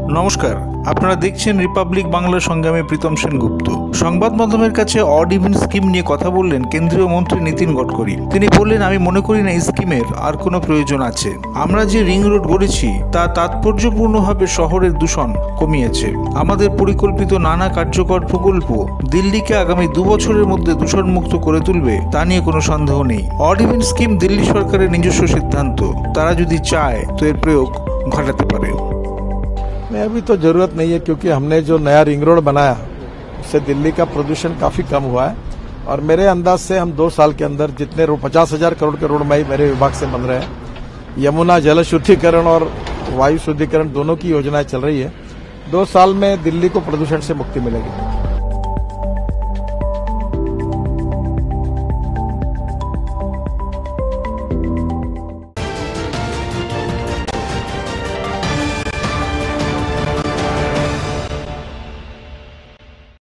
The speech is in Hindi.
নমস্কার, আপনারা দেখছেন রিপাবলিক বাংলা সংগ্রামী প্রীতম সেনগুপ্ত। সংবাদ মাধ্যমের কাছে অড ইভেন স্কিম নিয়ে কথা বললেন কেন্দ্রীয় মন্ত্রী নীতিন গডকরি। তিনি বললেন, আমি মনে করি না এই স্কিমের আর কোনো প্রয়োজন আছে। আমরা যে রিং রোড গড়েছি তা তাৎপর্যপূর্ণভাবে শহরের দূষণ কমিয়েছে। আমাদের পরিকল্পিত নানা কার্যকর প্রকল্প দিল্লিকে আগামী 2 বছরের মধ্যে দূষণমুক্ত করে তুলবে, তা নিয়ে কোনো সন্দেহ নেই। অড ইভেন স্কিম দিল্লি সরকারের নিজস্ব সিদ্ধান্ত, তারা যদি চায় তো এর প্রয়োগ ঘটাতে পারে। नहीं, अभी तो जरूरत नहीं है, क्योंकि हमने जो नया रिंग रोड बनाया उससे दिल्ली का प्रदूषण काफी कम हुआ है। और मेरे अंदाज से हम 2 साल के अंदर जितने 50,000 करोड़ के रोड मेरे विभाग से बन रहे हैं, यमुना जल शुद्धिकरण और वायु शुद्धिकरण दोनों की योजनाएं चल रही है। 2 साल में दिल्ली को प्रदूषण से मुक्ति मिलेगी।